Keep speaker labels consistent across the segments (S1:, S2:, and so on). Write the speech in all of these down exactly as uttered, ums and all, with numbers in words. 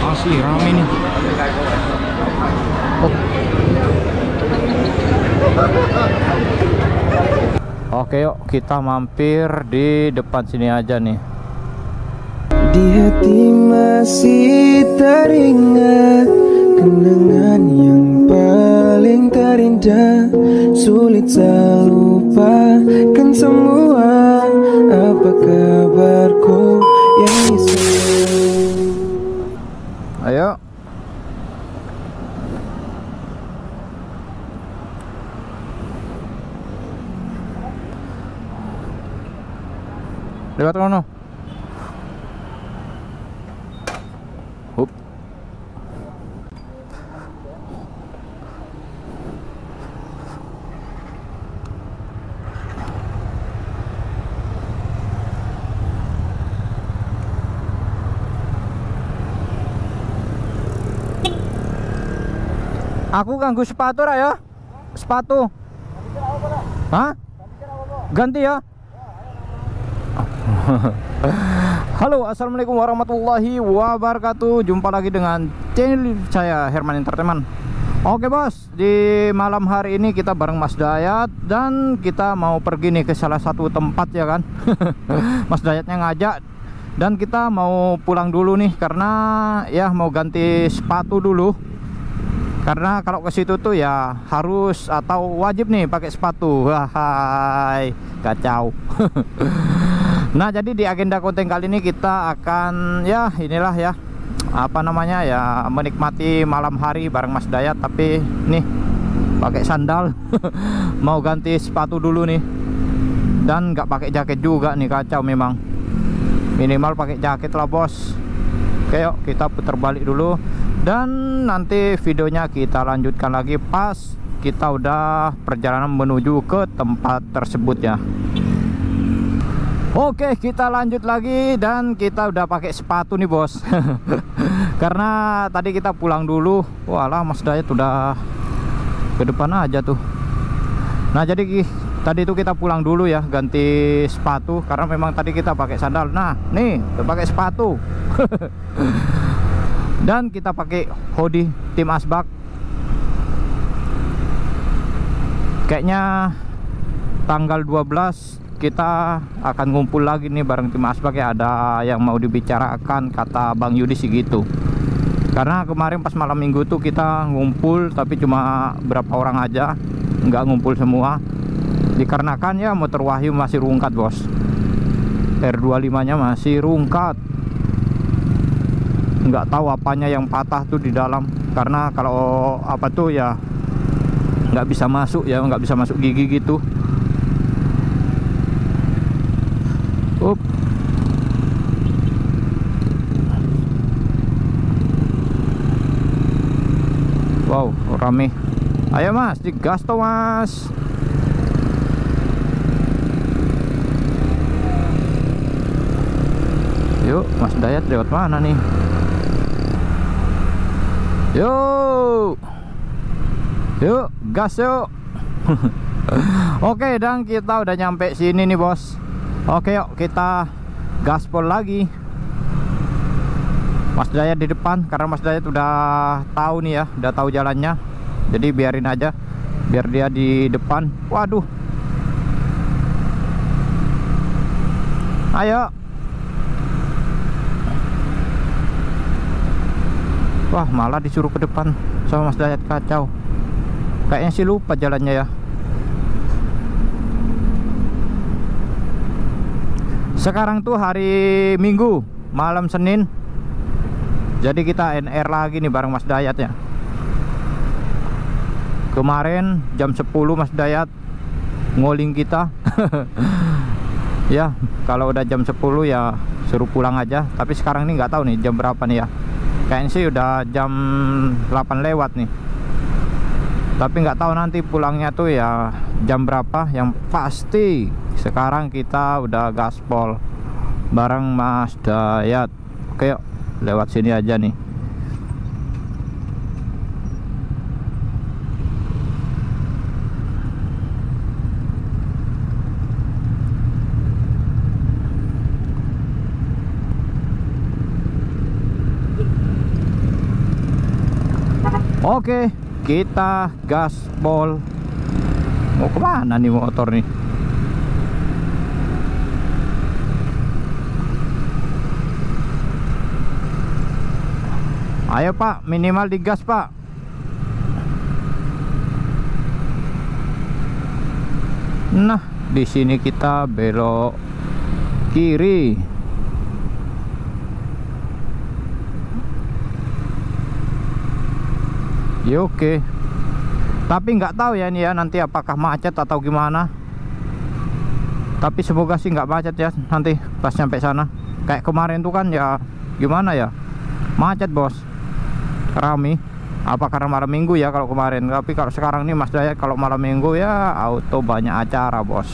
S1: Asli rame nih. Oh. Oke yuk kita mampir di depan sini aja nih.
S2: Di hati masih teringat kenangan yang paling terindah, sulit saya lupakan semua. Apa kabarku yang bisa?
S1: Ayo. Lewat mana? Hup. Aku ganggu sepatu ra ya? Sepatu. Hah? Ganti ya? Halo, assalamualaikum warahmatullahi wabarakatuh. Jumpa lagi dengan channel saya Herman Entertainment. Oke bos, di malam hari ini kita bareng Mas Dayat dan kita mau pergi nih ke salah satu tempat ya kan. Mas Dayatnya ngajak dan kita mau pulang dulu nih karena ya mau ganti sepatu dulu. Karena kalau ke situ tuh ya harus atau wajib nih pakai sepatu. Wahai, kacau. Nah, jadi di agenda konten kali ini kita akan ya inilah ya apa namanya ya menikmati malam hari bareng Mas Dayat, tapi nih pakai sandal. Mau ganti sepatu dulu nih. Dan nggak pakai jaket juga nih, kacau memang. Minimal pakai jaket lah, Bos. Oke, yuk kita putar balik dulu. Dan nanti videonya kita lanjutkan lagi pas kita udah perjalanan menuju ke tempat tersebut ya. Oke, kita lanjut lagi dan kita udah pakai sepatu nih bos. Karena tadi kita pulang dulu. Walah, Mas Dayat udah ke depan aja tuh. Nah, jadi tadi itu kita pulang dulu ya, ganti sepatu karena memang tadi kita pakai sandal. Nah, nih udah pakai sepatu. Dan kita pakai hoodie tim Asbak. Kayaknya tanggal dua belas kita akan ngumpul lagi nih bareng tim Asbak ya. Ada yang mau dibicarakan kata Bang Yudi sih gitu. Karena kemarin pas malam minggu tuh kita ngumpul tapi cuma berapa orang aja, nggak ngumpul semua. Dikarenakan ya motor Wahyu masih rungkat bos, R dua puluh lima nya masih rungkat. Nggak tahu apanya yang patah tuh di dalam. Karena kalau apa tuh ya nggak bisa masuk ya, nggak bisa masuk gigi gitu. Up. Wow, rame. Ayo mas, digas toh mas. Yuk, Mas Dayat lewat mana nih? Yuk, yuk, gas yuk. Oke, dan kita udah nyampe sini nih bos. Oke, yuk kita gaspol lagi. Mas Dayat di depan karena Mas Dayat udah tahu nih ya, udah tahu jalannya. Jadi biarin aja, biar dia di depan. Waduh. Ayo. Wah, malah disuruh ke depan sama Mas Dayat, kacau. Kayaknya sih lupa jalannya ya. Sekarang tuh hari Minggu, malam Senin. Jadi kita N R lagi nih bareng Mas Dayat ya. Kemarin jam sepuluh Mas Dayat ngoling kita. Ya, kalau udah jam sepuluh ya suruh pulang aja. Tapi sekarang ini nggak tahu nih jam berapa nih ya. Kayaknya sih udah jam delapan lewat nih. Tapi nggak tahu nanti pulangnya tuh ya jam berapa. Yang pasti sekarang kita udah gaspol bareng Mas Dayat. Oke, yuk lewat sini aja nih. Oke, kita gaspol. Mau kemana nih motor nih? Ayo Pak, minimal digas Pak. Nah, di sini kita belok kiri. Ya oke. Tapi nggak tahu ya ini ya nanti apakah macet atau gimana. Tapi semoga sih nggak macet ya nanti pas nyampe sana. Kayak kemarin tuh kan ya gimana ya, macet bos, rame. Apa karena malam minggu ya kalau kemarin. Tapi kalau sekarang nih Mas Dayat kalau malam minggu ya auto banyak acara bos.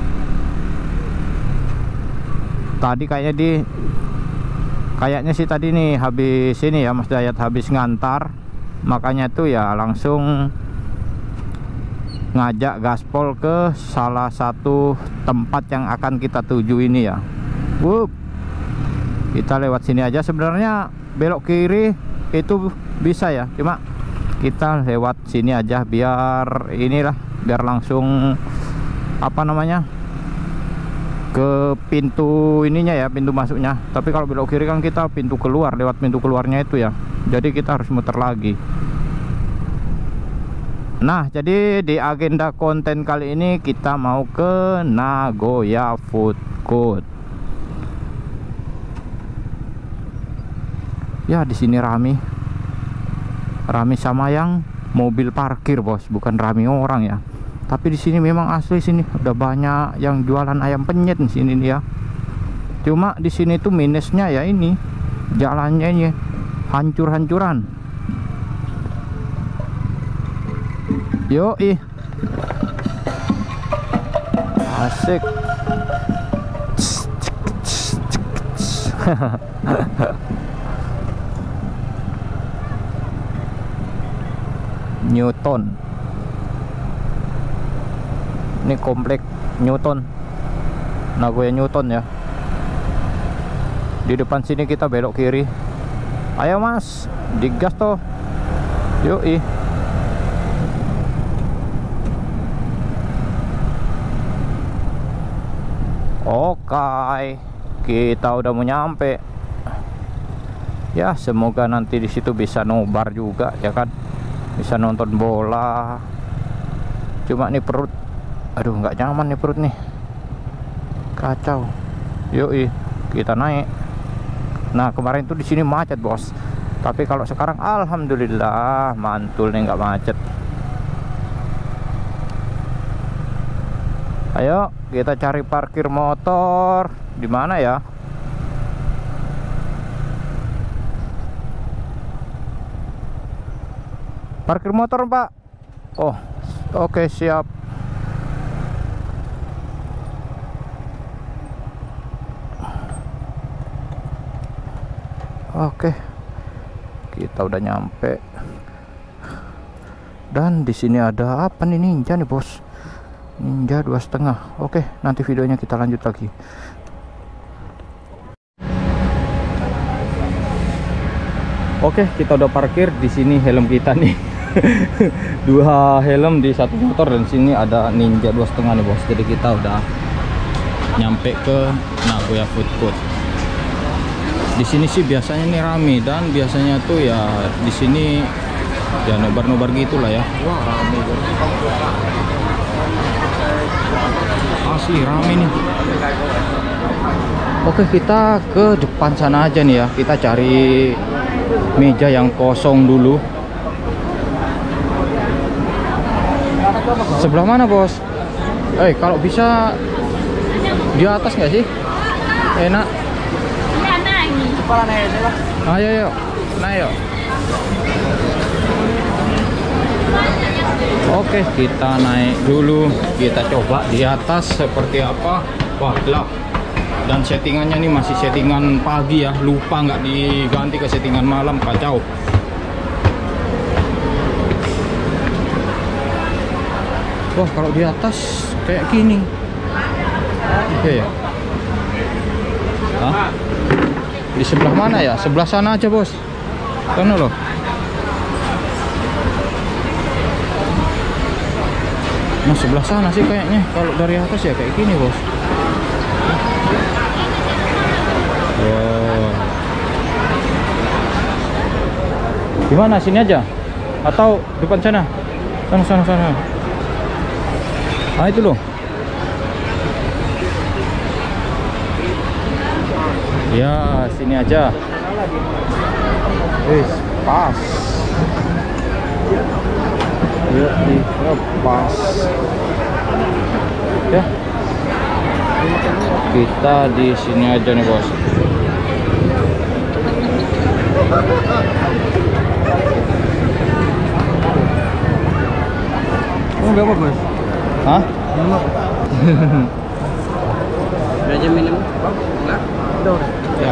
S1: Tadi kayaknya di kayaknya sih tadi nih habis ini ya Mas Dayat habis ngantar, makanya tuh ya langsung ngajak gaspol ke salah satu tempat yang akan kita tuju ini ya. Wup. Kita lewat sini aja, sebenarnya belok kiri itu bisa ya, cuma kita lewat sini aja biar inilah, biar langsung apa namanya ke pintu ininya ya, pintu masuknya. Tapi kalau belok kiri kan kita pintu keluar, lewat pintu keluarnya itu ya, jadi kita harus muter lagi. Nah, jadi di agenda konten kali ini kita mau ke Nagoya Food Court. Ya, di sini rame. Rame sama yang mobil parkir, Bos, bukan rame orang ya. Tapi di sini memang asli, sini udah banyak yang jualan ayam penyet di sini nih ya. Cuma di sini tuh minusnya ya ini, jalannya ini hancur-hancuran. Yoi, asik. Newton, ini komplek Newton, Nagoya Newton ya. Di depan sini kita belok kiri. Ayo Mas, digas toh. Yoi. Oke, kita udah mau nyampe. Ya, semoga nanti di situ bisa nobar juga ya kan, bisa nonton bola. Cuma nih perut, aduh nggak nyaman nih perut nih, kacau. Yoi, kita naik. Nah kemarin tuh di sini macet bos, tapi kalau sekarang alhamdulillah mantul nih, nggak macet. Ayo kita cari parkir motor di mana ya? Parkir motor Pak. Oh, oke siap. Oke, kita udah nyampe. Dan di sini ada apa nih, Ninja nih bos? Ninja dua setengah. Oke, nanti videonya kita lanjut lagi. Oke, kita udah parkir di sini. Helm kita nih dua helm di satu motor, dan sini ada Ninja dua setengah nih bos. Jadi kita udah nyampe ke Nagoya Food Court. Di sini sih biasanya nih rame, dan biasanya tuh ya di sini ya nobar-nobar gitulah ya. Wah rame bos. Asli rame nih. Oke, kita ke depan sana aja nih ya. Kita cari meja yang kosong dulu. Sebelah mana bos? Eh kalau bisa di atas nggak sih? Enak. Ayo yuk, nah yuk. Oke, kita naik dulu. Kita coba di atas seperti apa. Wah gelap. Dan settingannya nih masih settingan pagi ya. Lupa nggak diganti ke settingan malam, kacau. Wah kalau di atas kayak gini. Oke ya. Hah? Di sebelah mana ya? Sebelah sana aja bos. Sana loh. Nah sebelah sana sih kayaknya, kalau dari atas ya kayak gini bos. Wow. Gimana, sini aja atau depan sana? Sana sana sana. Ah itu loh. Ya sini aja. Wis pas. Ya pas. Ya. Kita di sini aja nih bos.
S2: Oh, berapa bos?
S1: Hah?
S2: Minum apa? Belajar minum? Enggak? Udah udah.
S1: Ya.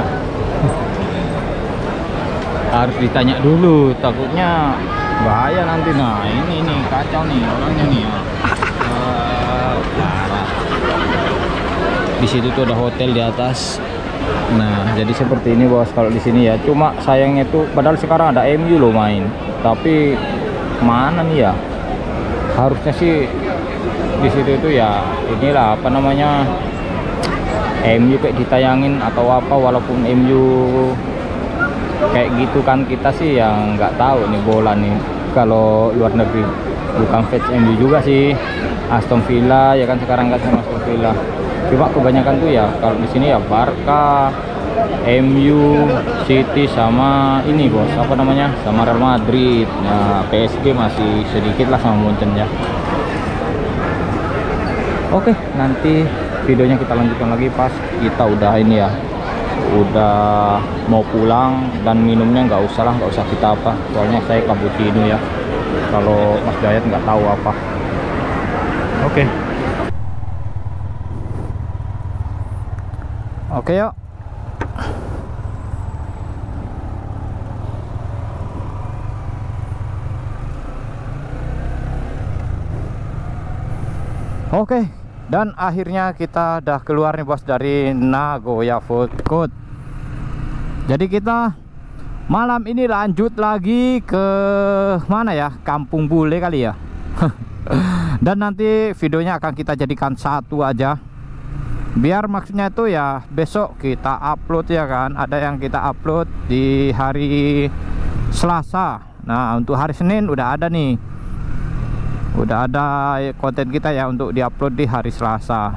S1: Harus ditanya dulu, takutnya bahaya nanti. Nah ini nih kacau nih orangnya nih. Uh, parah. Di situ tuh ada hotel di atas. Nah jadi seperti ini bos kalau di sini ya. Cuma sayangnya tuh padahal sekarang ada M U loh main, tapi mana nih ya? Harusnya sih di situ itu ya inilah apa namanya, M U kayak ditayangin atau apa, walaupun M U kayak gitu kan kita sih yang nggak tahu nih bola nih kalau luar negeri. Bukan fans M U juga sih, Aston Villa ya kan sekarang kan sama Aston Villa. Cuma kebanyakan tuh ya kalau di sini ya Barca, M U, City sama ini bos apa namanya sama Real Madrid. Nah P S G masih sedikit lah sama Munchen ya. Oke nanti videonya kita lanjutkan lagi pas kita udah ini ya, udah mau pulang, dan minumnya nggak usah lah, nggak usah kita apa, soalnya saya cappuccino ya, kalau Mas Dayat nggak tahu apa. Oke oke yuk. Oke, dan akhirnya kita udah keluar nih bos dari Nagoya Food Court. Jadi kita malam ini lanjut lagi ke mana ya, Kampung Bule kali ya. Dan nanti videonya akan kita jadikan satu aja, biar maksudnya itu ya besok kita upload ya kan. Ada yang kita upload di hari Selasa. Nah untuk hari Senin udah ada nih, udah ada konten kita ya untuk diupload di hari Selasa.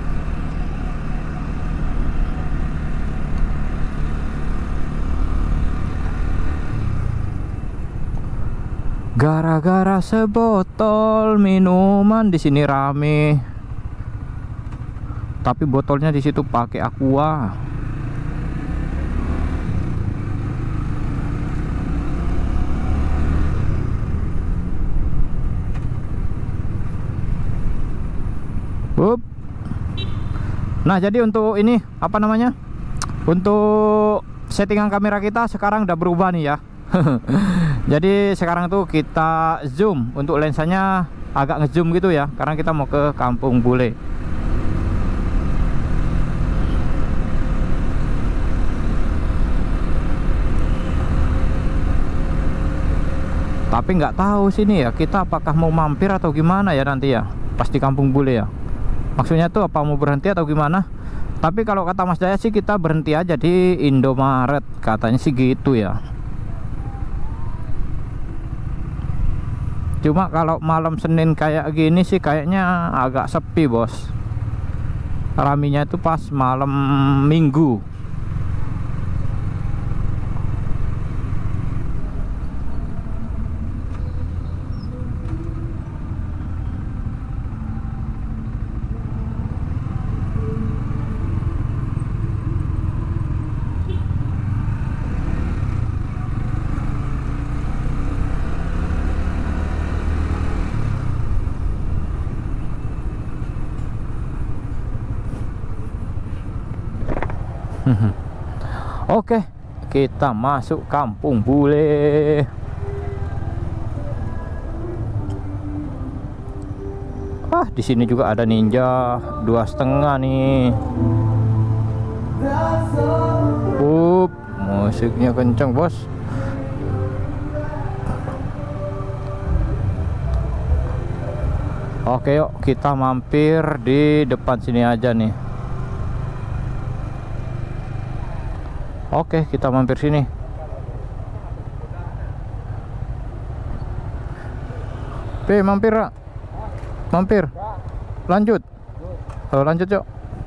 S1: Gara-gara sebotol minuman di sini rame, tapi botolnya di situ pakai aqua. Up. Nah jadi untuk ini apa namanya, untuk settingan kamera kita sekarang udah berubah nih ya. Jadi sekarang tuh kita zoom, untuk lensanya agak ngezoom gitu ya, karena kita mau ke Kampung Bule. Tapi nggak tahu sini ya kita apakah mau mampir atau gimana ya nanti ya pas di Kampung Bule ya. Maksudnya tuh apa mau berhenti atau gimana? Tapi kalau kata Mas Daya sih kita berhenti aja di Indomaret, katanya sih gitu ya. Cuma kalau malam Senin kayak gini sih kayaknya agak sepi bos. Raminya itu pas malam Minggu. Oke, kita masuk Kampung Bule. Ah, di sini juga ada ninja dua setengah nih. Up, musiknya kenceng bos. Oke, yuk kita mampir di depan sini aja nih. Oke, kita mampir sini. P, mampir, Ra. Mampir. Lanjut. Oh, lanjut, yuk.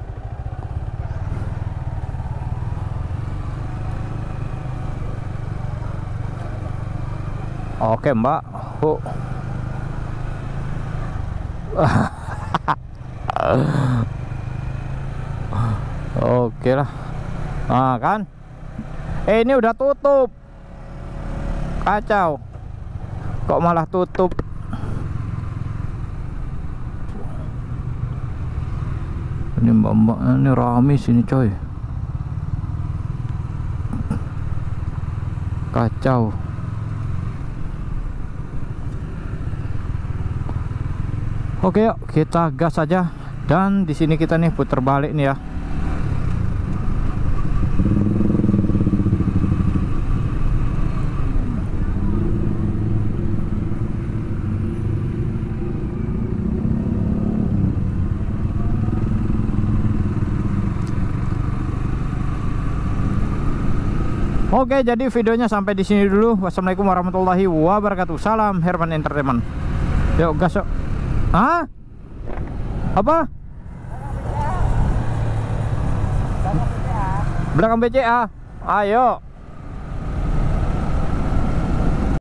S1: Oke, Mbak. Oh. Oke lah. Nah, kan? Eh, ini udah tutup. Kacau. Kok malah tutup? Ini mbak-mbak ini rame sini, coy. Kacau. Oke, yuk kita gas aja. Dan di sini kita nih putar balik nih ya. Oke, jadi videonya sampai di sini dulu. Wassalamualaikum warahmatullahi wabarakatuh. Salam Herman Entertainment. Yuk gas, yuk. Hah? Apa? Belakang B C A. Ayo.